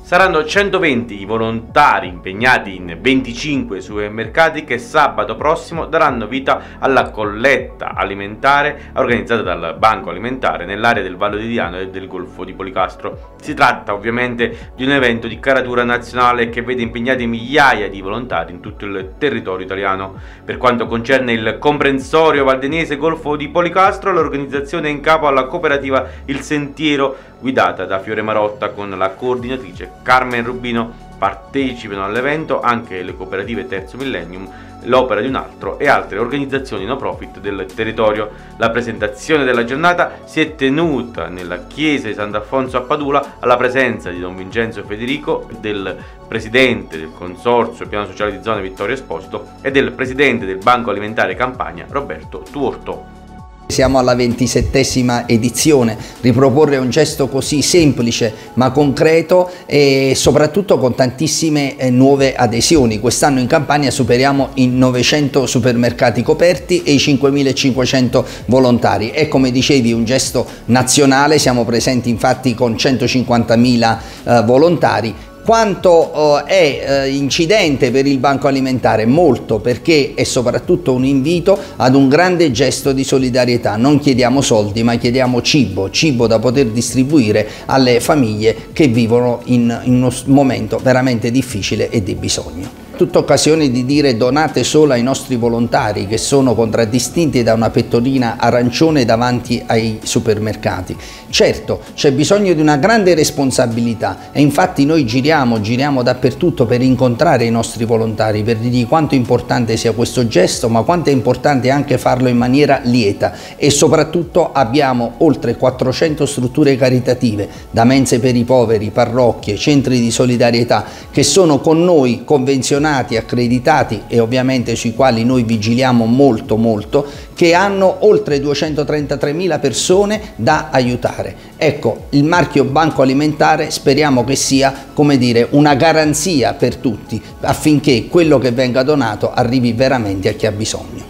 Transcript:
Saranno 120 i volontari impegnati in 25 supermercati che sabato prossimo daranno vita alla colletta alimentare organizzata dal Banco Alimentare nell'area del Vallo di Diano e del Golfo di Policastro. Si tratta ovviamente di un evento di caratura nazionale che vede impegnati migliaia di volontari in tutto il territorio italiano. Per quanto concerne il comprensorio valdenese Golfo di Policastro, l'organizzazione è in capo alla cooperativa Il Sentiero, guidata da Fiore Marotta con la coordinatrice Carmen Rubino. Partecipano all'evento anche le cooperative Terzo Millennium, L'Opera di un Altro e altre organizzazioni no profit del territorio. La presentazione della giornata si è tenuta nella chiesa di Sant'Alfonso a Padula alla presenza di Don Vincenzo Federico, del presidente del consorzio Piano Sociale di Zona Vittorio Esposito e del presidente del Banco Alimentare Campania Roberto Tuorto. Siamo alla 27ª edizione, riproporre un gesto così semplice ma concreto e soprattutto con tantissime nuove adesioni. Quest'anno in Campania superiamo i 900 supermercati coperti e i 5.500 volontari. È, come dicevi, un gesto nazionale, siamo presenti infatti con 150.000 volontari. Quanto è incidente per il Banco Alimentare? Molto, perché è soprattutto un invito ad un grande gesto di solidarietà. Non chiediamo soldi, ma chiediamo cibo da poter distribuire alle famiglie che vivono in uno momento veramente difficile e di bisogno. Tutta occasione di dire: donate solo ai nostri volontari, che sono contraddistinti da una pettorina arancione davanti ai supermercati. Certo, c'è bisogno di una grande responsabilità e infatti noi giriamo dappertutto per incontrare i nostri volontari, per dirgli quanto importante sia questo gesto, ma quanto è importante anche farlo in maniera lieta. E soprattutto abbiamo oltre 400 strutture caritative, da mense per i poveri, parrocchie, centri di solidarietà, che sono con noi convenzionati, accreditati e ovviamente sui quali noi vigiliamo molto, che hanno oltre 233.000 persone da aiutare. Ecco, il marchio Banco Alimentare speriamo che sia, come dire, una garanzia per tutti, affinché quello che venga donato arrivi veramente a chi ha bisogno.